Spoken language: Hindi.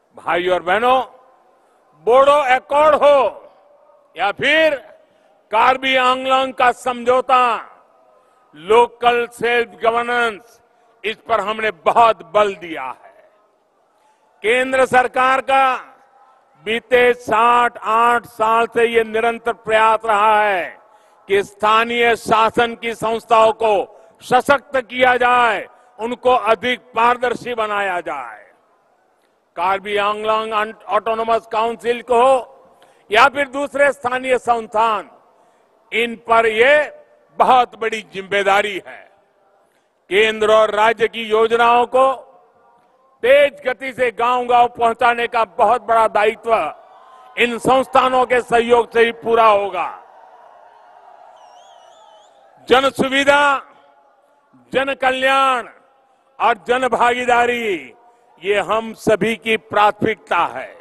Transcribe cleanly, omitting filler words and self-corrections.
भाइयों और बहनों, बोडो एकॉर्ड हो या फिर कार्बी आंगलॉन्ग का समझौता, लोकल सेल्फ गवर्नेंस, इस पर हमने बहुत बल दिया है। केंद्र सरकार का बीते 68 साल से ये निरंतर प्रयास रहा है कि स्थानीय शासन की संस्थाओं को सशक्त किया जाए, उनको अधिक पारदर्शी बनाया जाए। कार्बी आंगलॉन्ग ऑटोनोमस काउंसिल को या फिर दूसरे स्थानीय संस्थान, इन पर ये बहुत बड़ी जिम्मेदारी है। केंद्र और राज्य की योजनाओं को तेज गति से गांव-गांव पहुंचाने का बहुत बड़ा दायित्व इन संस्थानों के सहयोग से ही पूरा होगा। जन सुविधा, जन कल्याण और जन भागीदारी, ये हम सभी की प्राथमिकता है।